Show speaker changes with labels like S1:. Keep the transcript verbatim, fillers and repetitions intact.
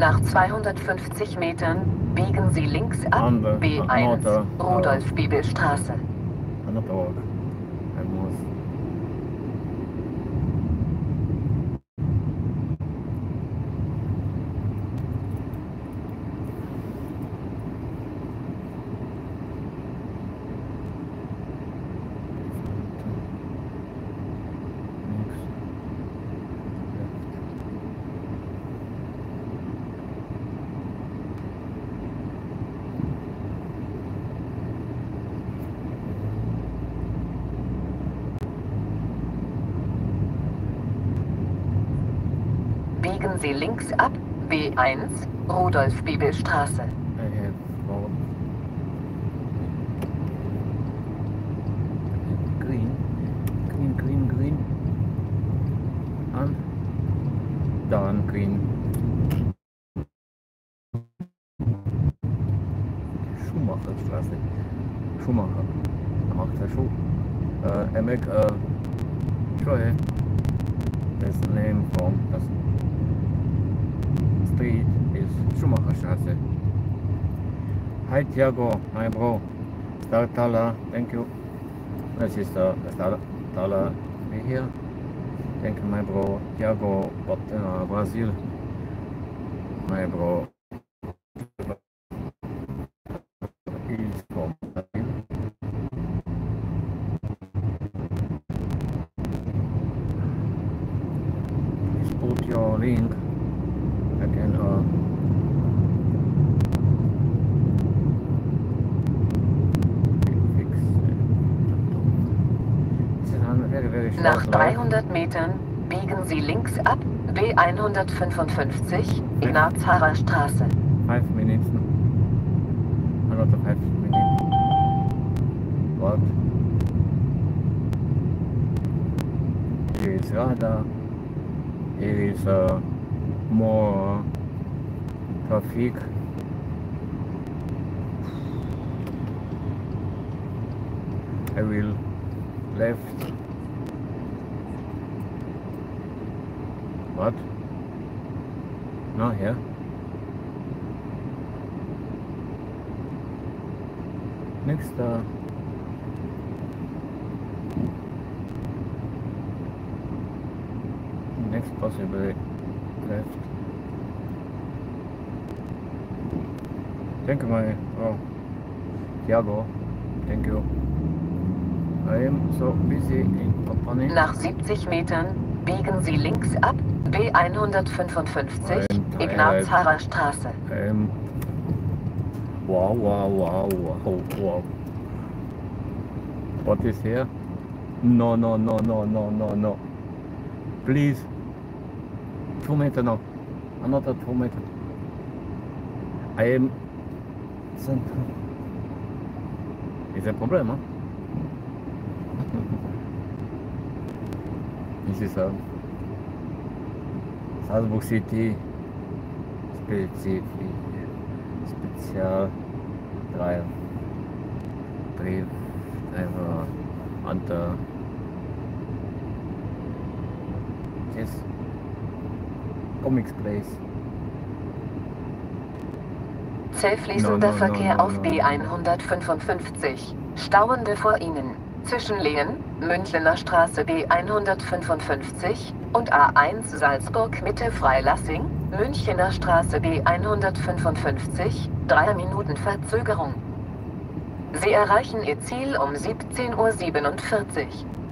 S1: Nach zweihundertfünfzig Metern biegen Sie links ab,
S2: Andere,
S1: B eins,
S2: another,
S1: Rudolf-Bibel-Straße.
S2: another walk. I must.
S1: Biegen Sie links ab, B eins, Rudolf-Bibel-Straße.
S2: I have road. Green, green, green, green. And done green. Schumacherstraße. Schumacher. Er macht der Schuh. Uh, I make a try. That's the name from the street is Schumacherstraße. Hi Tiago, my bro. Star Tala, thank you. My sister, Star Tala, be here. Thank you, my bro. Tiago, but uh, Brazil. My bro. Is from Brazil. Please put your link. I can uh, fix it. Very, very short
S1: Nach
S2: drive.
S1: dreihundert Metern biegen Sie links ab, B hundertfünfundfünfzig, Ignaz-Harrer Straße.
S2: Five minutes. Another five minutes. What? It is rather. It is uh, more traffic. I will left. What? No, here. Next, uh, next possibly left. Thank you, my oh, Tiago. Thank you. I am so busy in company.
S1: Nach siebzig Metern biegen Sie links ab, B hundertfünfundfünfzig, Ignaz-Harrer Straße.
S2: I am. Wow, wow, wow, wow, wow. What is here? No, no, no, no, no, no, no. Please. Two meter now. Another two meter. I am. Is a problem, huh? This is a Salzburg City Specific Spezial Drive Brief Driver under yes Comics Place.
S1: Zähfließender
S2: No, no, no,
S1: Verkehr
S2: no,
S1: auf
S2: no,
S1: B
S2: no.
S1: hundertfünfundfünfzig. Stauende vor Ihnen. Zwischen Lehen, Münchener Straße B hundertfünfundfünfzig und A eins Salzburg Mitte Freilassing, Münchener Straße B hundertfünfundfünfzig, drei Minuten Verzögerung. Sie erreichen Ihr Ziel um siebzehn Uhr siebenundvierzig.